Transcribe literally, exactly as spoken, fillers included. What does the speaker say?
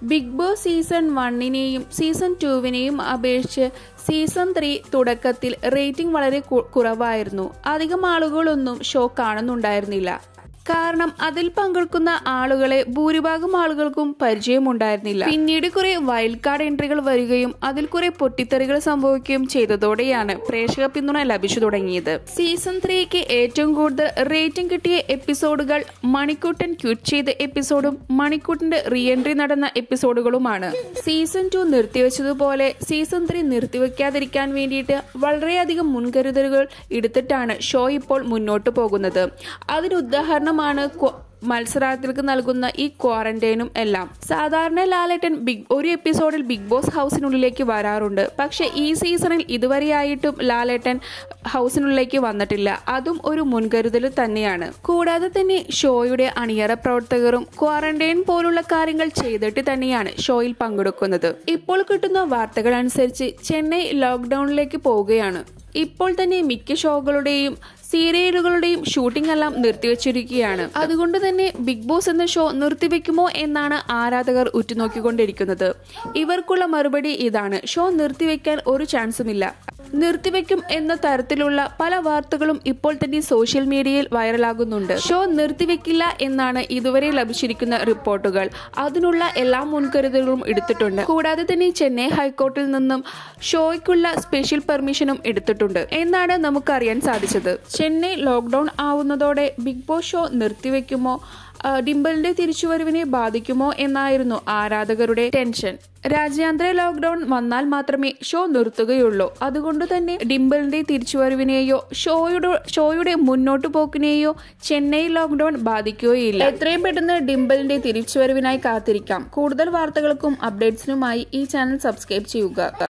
Big boss season വണ്ണിനെയും season ടൂവിനെയും അപേക്ഷിച്ച് സീസൺ ത്രീ തുടക്കത്തിൽ റേറ്റിംഗ് വളരെ കുറവായിരുന്നു. അധികം ആളുകളൊന്നും ഷോ കാണുന്നുണ്ടായിരുന്നില്ല. കാരണം അതിൽ പങ്കെടുക്കുന്ന ആളുകളെ ഭൂരിഭാഗം ആളുകൾക്കും പരിചയമുണ്ടായിരുന്നില്ല. പിന്നീട് കുറെ വൈൽഡ് കാർഡ് എൻട്രികൾ വരികയും അതിൽ കുറെ പൊട്ടിത്തെറികൾ സംഭവിക്കുകയും ചെയ്തതോടെയാണ് പ്രേക്ഷക പിന്തുണ ലഭിച്ചു തുടങ്ങിയത്. സീസൺ ത്രീക്ക് ഏറ്റവും കൂടുതൽ റേറ്റിംഗ് കിട്ടിയ എപ്പിസോഡുകൾ മണിക്കൂട്ടൻ ക്വിറ്റ് ചെയ്ത എപ്പിസോഡും മണിക്കൂട്ടന്റെ റീ എൻട്രി നടന്ന എപ്പിസോഡുകളുമാണ്. സീസൺ ടു നിർത്തിവെച്ചതുപോലെ സീസൺ ത്രീ നിർത്തിവെക്കാതിരിക്കാൻ വേണ്ടിയിട്ട് വളരെയധികം മുൻകരുതലുകൾ എടുത്തിട്ടാണ് ഷോ ഇപ്പോൾ മുന്നോട്ട് പോകുന്നത്. അതിന് ഉദാഹരണം മത്സരാർത്ഥികൾക്ക് നൽകുന്ന ഈ ക്വാറന്റൈനും എല്ലാം. സാധാരണ ലാലേട്ടൻ ബിഗ് ഒരു എപ്പിസോഡിൽ ബിഗ് ബോസ് ഹൗസിനുള്ളിലേക്ക് വരാറുണ്ട്. പക്ഷെ ഈ സീസണിൽ ഇതുവരെയായിട്ടും ലാലേട്ടൻ ഹൗസിനുള്ളിലേക്ക് വന്നിട്ടില്ല. അതും ഒരു മുൻകരുതൽ തന്നെയാണ്. കൂടാതെ തന്നെ ഷോയുടെ അണിയറ പ്രവർത്തകരും ക്വാറന്റൈൻ പോലുള്ള കാര്യങ്ങൾ ചെയ്തിട്ട് തന്നെയാണ് ഷോയിൽ പങ്കെടുക്കുന്നത്. ഇപ്പോൾ കിട്ടുന്ന വാർത്തകൾ അനുസരിച്ച് ചെന്നൈ ലോക്ക്ഡൌണിലേക്ക് പോവുകയാണ്. ഇപ്പോൾ തന്നെ മിക്ക ഷോകളുടെയും സീരിയലുകളുടെയും ഷൂട്ടിംഗ് എല്ലാം നിർത്തിവെച്ചിരിക്കുകയാണ്. അതുകൊണ്ട് തന്നെ ബിഗ് ബോസ് എന്ന ഷോ നിർത്തിവെക്കുമോ എന്നാണ് ആരാധകർ ഉറ്റുനോക്കിക്കൊണ്ടിരിക്കുന്നത്. ഇവർക്കുള്ള മറുപടി ഇതാണ്: ഷോ നിർത്തിവെക്കാൻ ഒരു ചാൻസുമില്ല. നിർത്തിവെക്കും എന്ന തരത്തിലുള്ള പല വാർത്തകളും ഇപ്പോൾ തന്നെ സോഷ്യൽ മീഡിയയിൽ വൈറലാകുന്നുണ്ട്. ഷോ നിർത്തിവെക്കില്ല എന്നാണ് ഇതുവരെ ലഭിച്ചിരിക്കുന്ന റിപ്പോർട്ടുകൾ. അതിനുള്ള എല്ലാ മുൻകരുതലുകളും എടുത്തിട്ടുണ്ട്. കൂടാതെ തന്നെ ചെന്നൈ ഹൈക്കോർട്ടിൽ നിന്നും ഷോയ്ക്കുള്ള സ്പെഷ്യൽ പെർമിഷനും എടുത്തിട്ടുണ്ട് എന്നാണ് നമുക്കറിയാൻ സാധിച്ചത്. ചെന്നൈ ലോക്ക്ഡൌൺ ആവുന്നതോടെ ബിഗ് ബോസ് ഷോ നിർത്തിവെക്കുമോ, ഡിംപിളിന്റെ തിരിച്ചുവരവിനെ ബാധിക്കുമോ എന്നായിരുന്നു ആരാധകരുടെ ടെൻഷൻ. രാജ്യാന്തര ലോക്ക്ഡൌൺ വന്നാൽ മാത്രമേ ഷോ നിർത്തുകയുള്ളൂ. അതുകൊണ്ട് തന്നെ ഡിംപിളിന്റെ തിരിച്ചുവരവിനെയോ ഷോയുടെ ഷോയുടെ മുന്നോട്ടു പോക്കിനെയോ ചെന്നൈ ലോക്ക്ഡൌൺ ബാധിക്കുകയില്ല. എത്രയും പെട്ടെന്ന് ഡിംപിളിന്റെ തിരിച്ചുവരവിനായി കാത്തിരിക്കാം. കൂടുതൽ വാർത്തകൾക്കും അപ്ഡേറ്റ്സിനുമായി ഈ ചാനൽ സബ്സ്ക്രൈബ് ചെയ്യുക.